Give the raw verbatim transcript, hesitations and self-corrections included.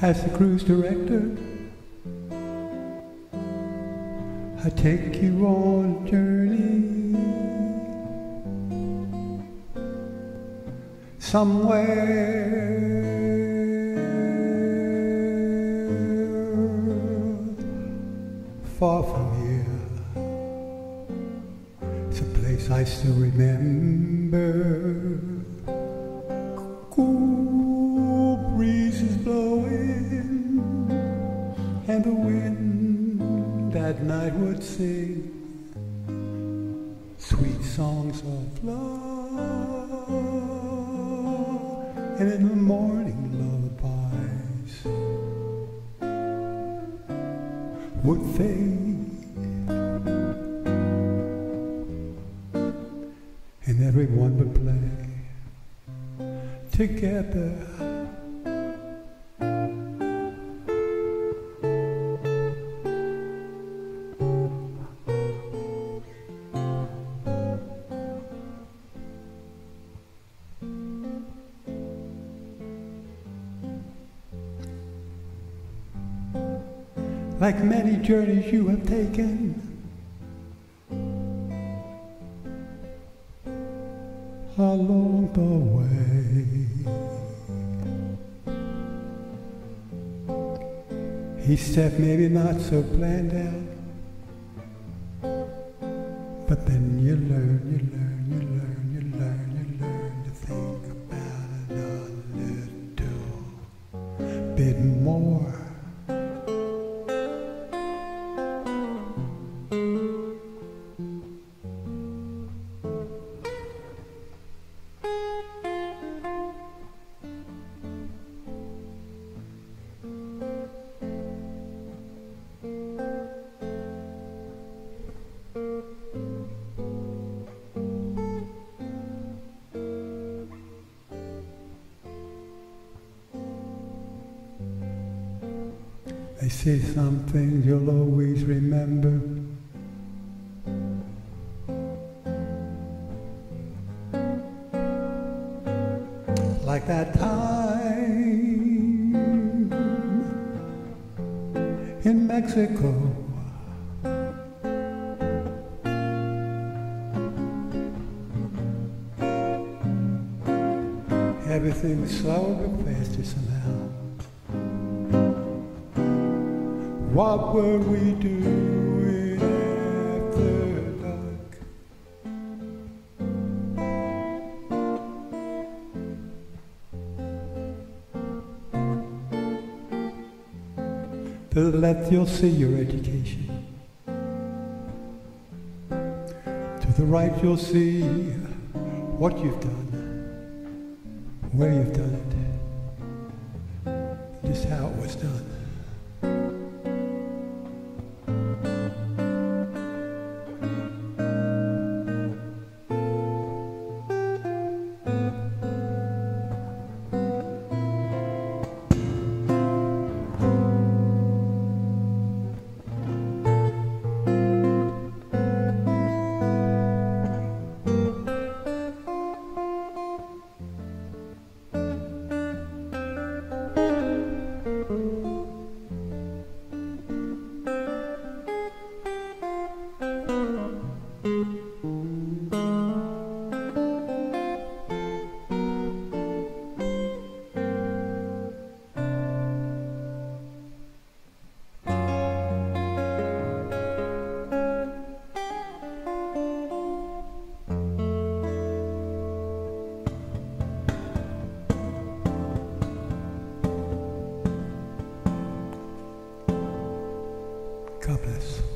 As the cruise director, I take you on a journey somewhere far from here. It's a place I still remember. Cool breezes blowing, and the wind at night would sing sweet songs of love, and in the morning lullabies would fade, and everyone would play together. Like many journeys you have taken, along the way, each step maybe not so planned out, but then you learn, you learn, you learn, you learn, you learn to think about it a little bit more. They say some things you'll always remember, like that time in Mexico. Everything was slow but faster somehow. What were we doing after dark? To the left you'll see your education. To the right you'll see what you've done, where you've done it, just how it was done. God bless.